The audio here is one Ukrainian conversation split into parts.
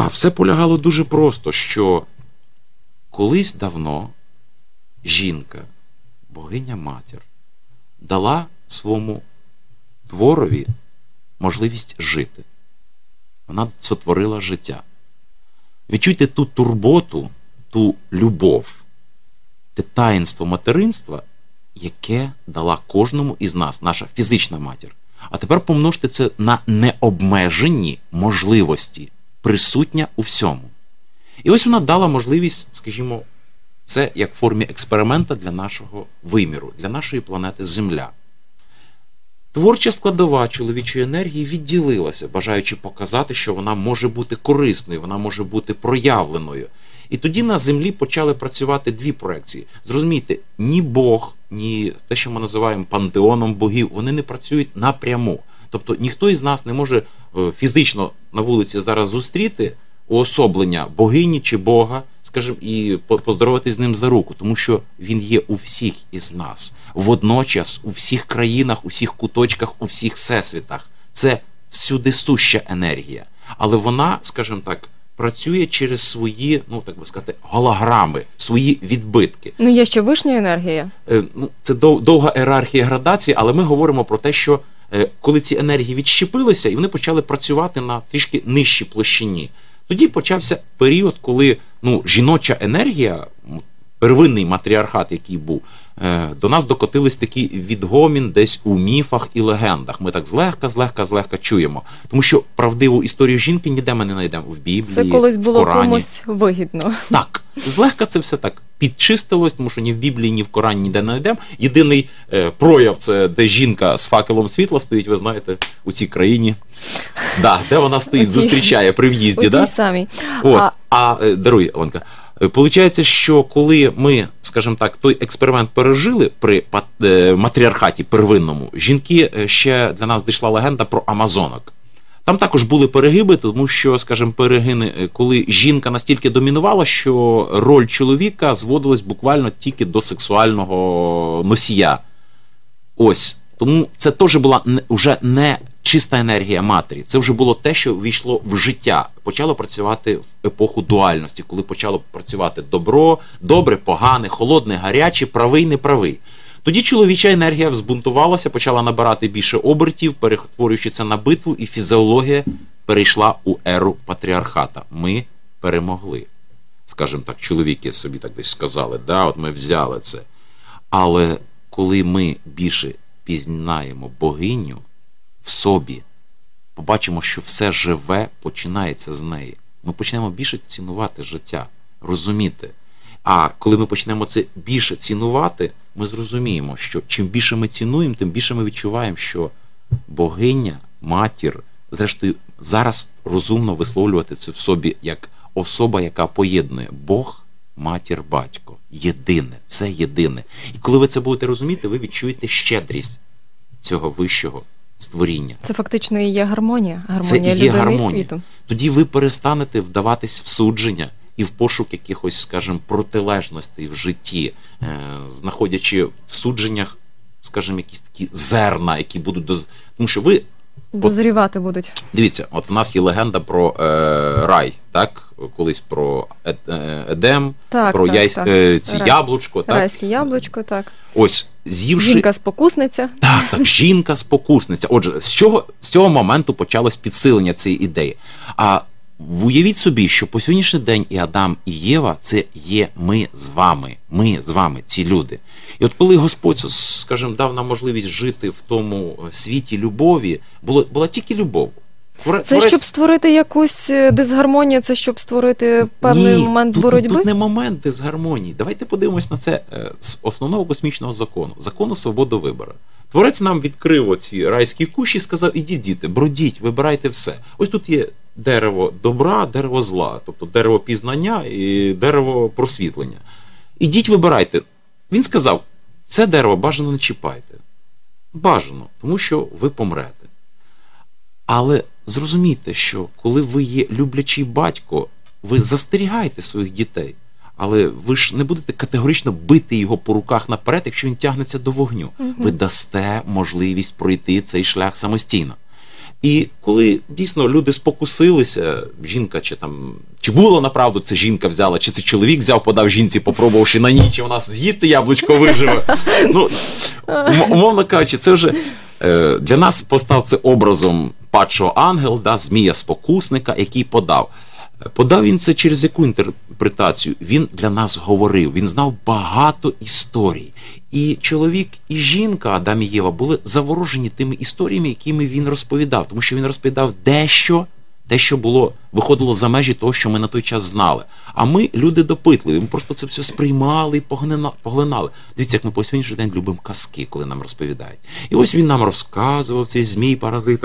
А все полягало дуже просто, що колись давно жінка, богиня-матір, дала своєму творові можливість жити. Вона сотворила життя. Відчуйте ту турботу, ту любов, те таїнство материнства, яке дала кожному із нас, наша фізична матір. А тепер помножте це на необмежені можливості, присутня у всьому. І ось вона дала можливість, скажімо, це як в формі експеримента для нашого виміру, для нашої планети Земля. Творча складова чоловічої енергії відділилася, бажаючи показати, що вона може бути корисною, вона може бути проявленою. І тоді на Землі почали працювати дві проекції. Зрозумійте, ні Бог, ні те, що ми називаємо пантеоном богів, вони не працюють напряму. Тобто ніхто із нас не може фізично на вулиці зараз зустріти уособлення богині чи Бога, скажімо, і поздороватись з ним за руку, тому що він є у всіх із нас. Водночас, у всіх країнах, у всіх куточках, у всіх всесвітах. Це всюди суща енергія. Але вона, скажімо так, працює через свої, ну так би сказати, голограми, свої відбитки. Ну, є ще вишня енергія. Це довга ієрархія градації, але ми говоримо про те, що коли ці енергії відщепилися, і вони почали працювати на трішки нижчій площині, тоді почався період, коли жіноча енергія, первинний матріархат, який був, до нас докотились такий відгомін десь у міфах і легендах. Ми так злегка чуємо. Тому що правдиву історію жінки ніде ми не знайдемо в Біблії, це колись було в Корані. Комусь вигідно. Так, злегка це все так підчистилось, тому що ні в Біблії, ні в Корані ніде не знайдемо. Єдиний прояв, це де жінка з факелом світла стоїть, ви знаєте, у цій країні. Да, де вона стоїть, зустрічає при в'їзді. У тій самій. Даруй, Оленка. Получається, що коли ми, скажімо так, той експеримент пережили при матріархаті первинному, жінки, ще для нас дійшла легенда про амазонок. Там також були перегиби, тому що, скажімо, перегини, коли жінка настільки домінувала, що роль чоловіка зводилась буквально тільки до сексуального носія. Ось. Тому це теж була вже не чиста енергія матері. Це вже було те, що ввійшло в життя. Почало працювати в епоху дуальності, коли почало працювати добре, погане, холодне, гаряче, правий, неправий. Тоді чоловіча енергія взбунтувалася, почала набирати більше обертів, перетворюючи це на битву, і фізіологія перейшла у еру патріархата. Ми перемогли. Скажімо так, чоловіки собі так десь сказали, да, от ми взяли це. Але коли ми більше пізнаємо богиню в собі, побачимо, що все живе починається з неї. Ми почнемо більше цінувати життя, розуміти. А коли ми почнемо це більше цінувати, ми зрозуміємо, що чим більше ми цінуємо, тим більше ми відчуваємо, що богиня, матір, зрештою, зараз розумно висловлювати це в собі як особа, яка поєднує Бог, матір, батько. Єдине. Це єдине. І коли ви це будете розуміти, ви відчуєте щедрість цього вищого створіння. Це фактично і є гармонія. Гармонія людини і світу. Тоді ви перестанете вдаватись в судження і в пошук якихось, скажімо, протилежностей в житті, знаходячи в судженнях, скажімо, якісь такі зерна, які будуть тому що ви дозрівати будуть. Дивіться, от у нас є легенда про рай, так? Колись про Едем, про яблучко. Так? Райське яблучко, так. Ось, з'ївши... Жінка-спокусниця. Так, жінка-спокусниця. Отже, з цього моменту почалось підсилення цієї ідеї. А уявіть собі, що по сьогоднішній день і Адам, і Єва – це є ми з вами, ці люди. І от коли Господь, скажімо, дав нам можливість жити в тому світі любові, була тільки любов. Це щоб створити якусь дисгармонію, це щоб створити певний момент боротьби? Тут не момент дисгармонії. Давайте подивимось на це з основного космічного закону свободи вибору. Творець нам відкрив оці райські кущі і сказав: ідіть, діти, бродіть, вибирайте все. Ось тут є дерево добра, дерево зла, тобто дерево пізнання і дерево просвітлення. Ідіть, вибирайте. Він сказав: це дерево бажано не чіпайте. Бажано, тому що ви помрете. Але зрозумійте, що коли ви є люблячий батько, ви застерігаєте своїх дітей. Але ви ж не будете категорично бити його по руках наперед, якщо він тягнеться до вогню. Ви дасте можливість пройти цей шлях самостійно. І коли дійсно люди спокусилися, жінка чи було направду це жінка взяла, чи це чоловік взяв, подав жінці, попробувавши на ніч, у нас з'їсти яблучко виживе. Ну, умовно кажучи, це вже для нас постав це образом падшого ангел, змія-спокусника, який подав. Подав він це через яку інтерпретацію? Він для нас говорив, він знав багато історій. І чоловік, і жінка, Адам і Єва, були заворожені тими історіями, якими він розповідав. Тому що він розповідав дещо, те, що виходило за межі того, що ми на той час знали. А ми, люди допитливі, ми просто це все сприймали і поглинали. Дивіться, як ми по сьогоднішній день любимо казки, коли нам розповідають. І ось він нам розказував, цей змій-паразит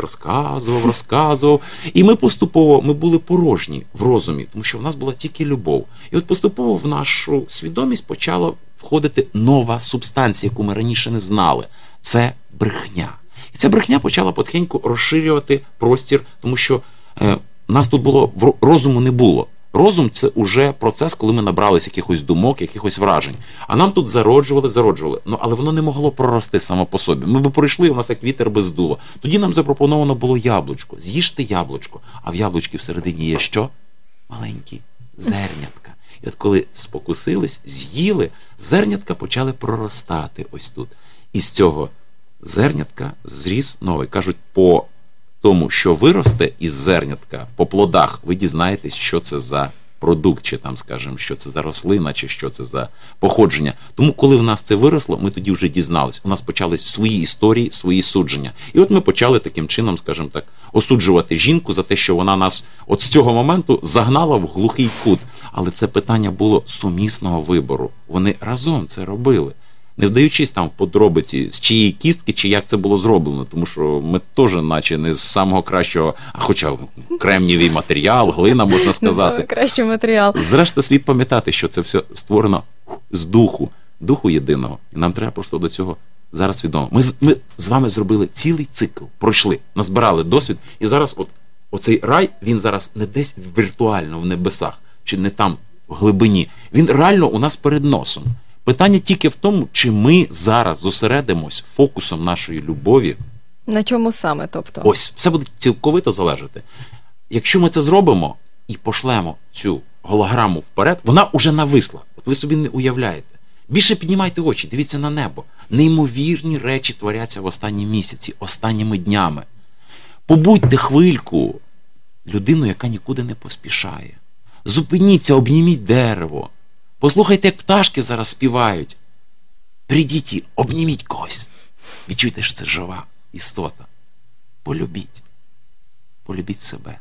розказував. І ми поступово, ми були порожні в розумі, тому що в нас була тільки любов. І от поступово в нашу свідомість почала входити нова субстанція, яку ми раніше не знали. Це брехня. І ця брехня почала потихеньку розширювати простір, тому що нас тут розуму не було. Розум – це уже процес, коли ми набралися якихось думок, якихось вражень. А нам тут зароджували. Але воно не могло прорости само по собі. Ми б пройшли, у нас як вітер без дула. Тоді нам запропоновано було яблучко. З'їжте яблучко. А в яблучці всередині є що? Маленькі зернятка. І от коли спокусились, з'їли, зернятка почали проростати ось тут. І з цього зернятка зріс новий. Кажуть, по тому, що виросте із зернятка, по плодах, ви дізнаєтесь, що це за продукт, чи скажімо, що це за рослина, чи що це за походження. Тому, коли в нас це виросло, ми тоді вже дізнались. У нас почались свої історії, свої судження. І от ми почали таким чином, скажімо так, осуджувати жінку за те, що вона нас от з цього моменту загнала в глухий кут. Але це питання було сумісного вибору. Вони разом це робили. Не вдаючись в подробиці, з чиєї кістки, чи як це було зроблено, тому що ми теж наче не з самого кращого, хоча кремнієвий матеріал, глина, можна сказати. Кращий матеріал. Зрештою, слід пам'ятати, що це все створено з духу єдиного. І нам треба просто до цього зараз свідомо. Ми з вами зробили цілий цикл, пройшли, назбирали досвід, і зараз оцей рай, він зараз не десь віртуально в небесах, чи не там в глибині, він реально у нас перед носом. Питання тільки в тому, чи ми зараз зосередимось фокусом нашої любові. На чому саме, тобто? Ось, все буде цілковито залежати. Якщо ми це зробимо і пошлемо цю голограму вперед, вона уже нависла. От ви собі не уявляєте. Більше піднімайте очі, дивіться на небо. Неймовірні речі творяться в останні місяці, останніми днями. Побудьте хвильку людину, яка нікуди не поспішає. Зупиніться, обніміть дерево. Послухайте, як пташки зараз співають. Прийдіть і обніміть когось. Відчуйте, що це жива істота. Полюбіть. Полюбіть себе.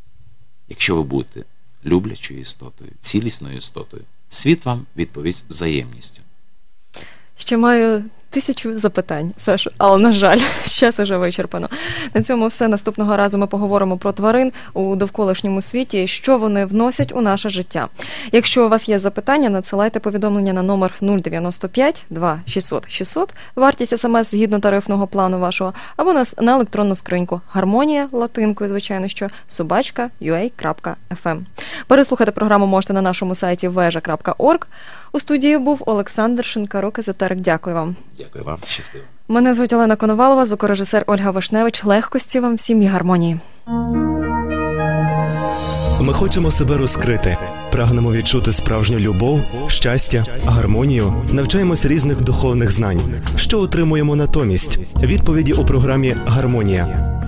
Якщо ви будете люблячою істотою, цілісною істотою, світ вам відповість взаємністю. Ще маю 1000 запитань, Саша, але, на жаль, час уже вичерпано. На цьому все. Наступного разу ми поговоримо про тварин у довколишньому світі, що вони вносять у наше життя. Якщо у вас є запитання, надсилайте повідомлення на номер 095 2 600 600, вартість смс згідно тарифного плану вашого, або на електронну скриньку гармонія, латинкою, звичайно, що, @ua.fm. Переслухати програму можете на нашому сайті veja.org. У студії був Олександр Шинкарук, езотерик. Дякую вам. Дякую вам. Щасливо. Мене звуть Олена Коновалова, звукорежисер Ольга Вишневич. Легкості вам всім і гармонії. Ми хочемо себе розкрити. Прагнемо відчути справжню любов, щастя, гармонію. Навчаємось різних духовних знань. Що отримуємо натомість? Відповіді у програмі «Гармонія».